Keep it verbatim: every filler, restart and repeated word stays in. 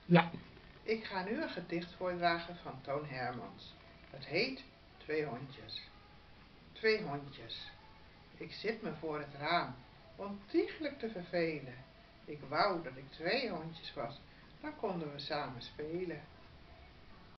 Ja. Ik ga nu een gedicht voordragen van Toon Hermans. Het heet Twee hondjes. Twee hondjes. Ik zit me voor het raam, ontiegelijk te vervelen. Ik wou dat ik twee hondjes was, dan konden we samen spelen.